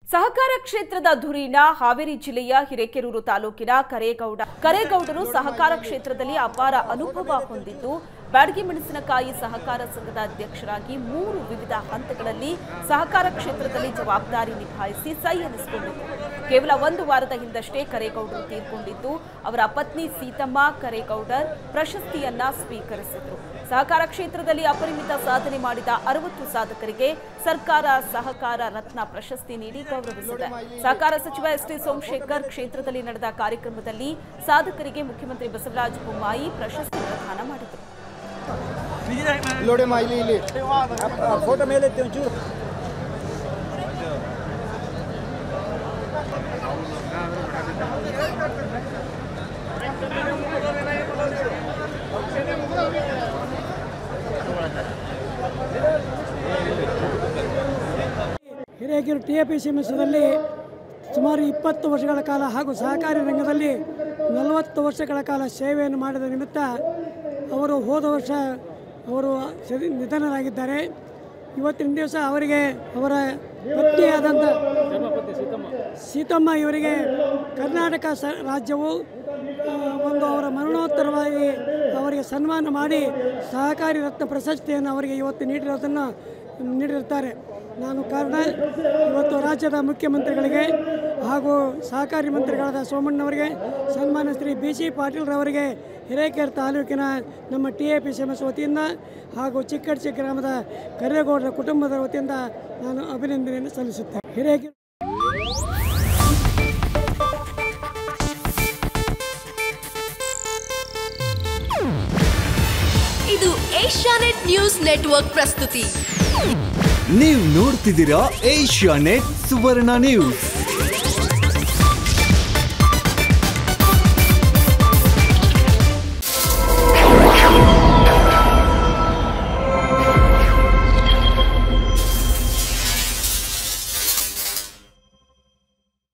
ಸಹಕಾರ ಕ್ಷೇತ್ರದ ಧುರೀಣ ಹಾವೇರಿ ಜಿಲ್ಲೆಯ ಹಿರೇಕೆರೂರು ತಾಲೂಕಿನ ಕರೇಗೌಡರು ಸಹಕಾರ ಕ್ಷೇತ್ರದಲ್ಲಿ ಅಪಾರ ಅನುಭವ ಹೊಂದಿದ್ದು ಬ್ಯಾಡಗಿ ಮೆಣಸಿನಕಾಯಿ ಸಹಕಾರ ಸಂಘದ ಅಧ್ಯಕ್ಷರಾಗಿ 3 ವಿವಿಧ ಹಂತಗಳಲ್ಲಿ ಸಹಕಾರ ಕ್ಷೇತ್ರದಲ್ಲಿ ಜವಾಬ್ದಾರಿ ನಿಭಾಯಿಸಿ ಸೈ ಎನಿಸಿಕೊಂಡಿದ್ದರು. ಕೇವಲ 1 ವಾರದ ಹಿಂದಷ್ಟೇ ಕರೇಗೌಡರು ತೀರ್ಕೊಂಡಿದ್ದು ಅವರ ಪತ್ನಿ ಸೀತಮ್ಮ ಕರೇಗೌಡರ್ ಪ್ರಶಸ್ತಿಯನ್ನ ಸ್ವೀಕರಿಸಿದರು. ಸಹಕಾರ ಕ್ಷೇತ್ರದಲ್ಲಿ ಅಪರಿಮಿತ ಸಾಧನೆ ಮಾಡಿದ 60 ಸಾಧಕರಿಗೆ ಸರ್ಕಾರ ಸಹಕಾರ ರತ್ನ ಪ್ರಶಸ್ತಿ ನೀಡಿ ಗೌರವಿಸಿದೆ. ಸಹಕಾರ ಸಚಿವ ಎಸ್.ಟಿ. ಸೋಮಶೇಖರ್ ಕ್ಷೇತ್ರದಲ್ಲಿ ನಡೆದ ಕಾರ್ಯಕ್ರಮದಲ್ಲಿ ಸಾಧಕರಿಗೆ ಮುಖ್ಯಮಂತ್ರಿ ಬಸವರಾಜ ಬೊಮ್ಮಾಯಿ ಪ್ರಶಸ್ತಿ ಪ್ರದಾನ ಮಾಡಿದರು. ಹಿರೇಕೆರೂರು ಟಿಎಪಿಸಿ ಮಿಶ್ರದಲ್ಲಿ ಸುಮಾರು 20 ವರ್ಷಗಳ ಕಾಲ ಹಾಗೂ ಸಹಕಾರಿ ರಂಗದಲ್ಲಿ 40 ವರ್ಷಗಳ ಕಾಲ ಸೇವೆಯನ್ನು ಮಾಡಿದ ನಿಮಿತ್ತ ಅವರು ಹೋದ ವರ್ಷ ನಿಧನರಾಗಿದ್ದಾರೆ. ಇವತ್ತಿನ ದಿವಸ ಅವರಿಗೆ ಅವರ ಪತ್ನಿಯಾದಂಥ ಸೀತಮ್ಮ ಇವರಿಗೆ ಕರ್ನಾಟಕ ರಾಜ್ಯವು ಅವರ ಮರಣೋತ್ತರವಾಗಿ ಅವರಿಗೆ ಸನ್ಮಾನ ಮಾಡಿ ಸಹಕಾರಿ ರತ್ನ ಪ್ರಶಸ್ತಿಯನ್ನು ಅವರಿಗೆ ಇವತ್ತು ನೀಡಿರುತ್ತಾರೆ. ನಾನು ಕಾರಣ ಇವತ್ತು ರಾಜ್ಯದ ಮುಖ್ಯಮಂತ್ರಿಗಳಿಗೆ ಹಾಗೂ ಸಹಕಾರಿ ಮಂತ್ರಿಗಳಾದ ಸೋಮಣ್ಣವರಿಗೆ, ಸನ್ಮಾನ್ಯ ಶ್ರೀ ಬಿ.ಸಿ. ಪಾಟೀಲ್ರವರಿಗೆ ಹಿರೇಕೆರೂರು ತಾಲೂಕಿನ ನಮ್ಮ ಟಿಎಪಿಸಿಎಂಎಸ್ ವತಿಯಿಂದ ಹಾಗೂ ಚಿಕ್ಕಡ್ಚಿ ಗ್ರಾಮದ ಕರೇಗೌಡರ ಕುಟುಂಬದ ವತಿಯಿಂದ ನಾನು ಅಭಿನಂದನೆಯನ್ನು ಸಲ್ಲಿಸುತ್ತೇನೆ. ಹಿರೇಕೆರೂರು ಇದು ಏಷ್ಯಾನೆಟ್ ನ್ಯೂಸ್ ನೆಟ್ವರ್ಕ್ ಪ್ರಸ್ತುತಿ. ನೀವು ನೋಡ್ತಿದ್ದೀರಾ ಏಷ್ಯಾನೆಟ್ ಸುವರ್ಣ ನ್ಯೂಸ್.